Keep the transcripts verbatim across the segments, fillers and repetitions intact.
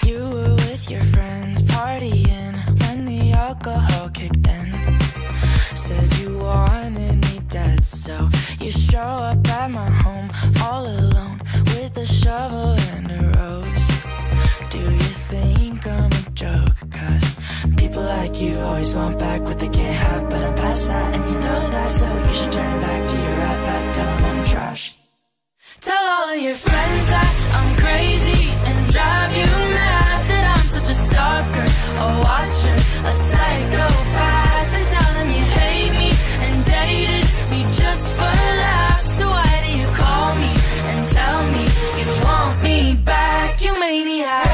You were with your friends partying when the alcohol kicked in. Said you wanted me dead, so you show up at my home all alone with a shovel and a rose. Do you think I'm a joke? Cause people like you always want back what they can't have, but I'm past that and you know that, so you should turn back to your right back, tell them I'm trash. Tell all of your friends that I'm crazy and drive you mad, that I'm such a stalker, a watcher, a psychopath. Then tell them you hate me and dated me just for laughs. So why do you call me and tell me you want me back? You maniac.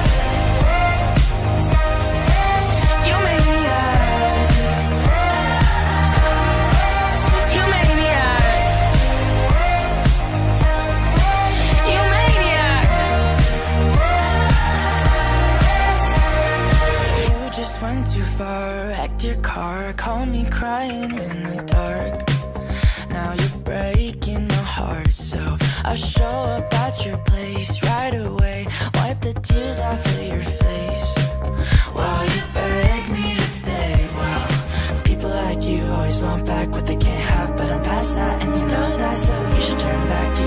You maniac. You maniac. You maniac. You just went too far, wrecked your car, called me crying in the dark. Now you're breaking my heart, so I show up at your place right away, wipe the tears off of your face while you beg me to stay. Wow, people like you always want back what they can't have, but I'm past that and you know that, so you should turn back to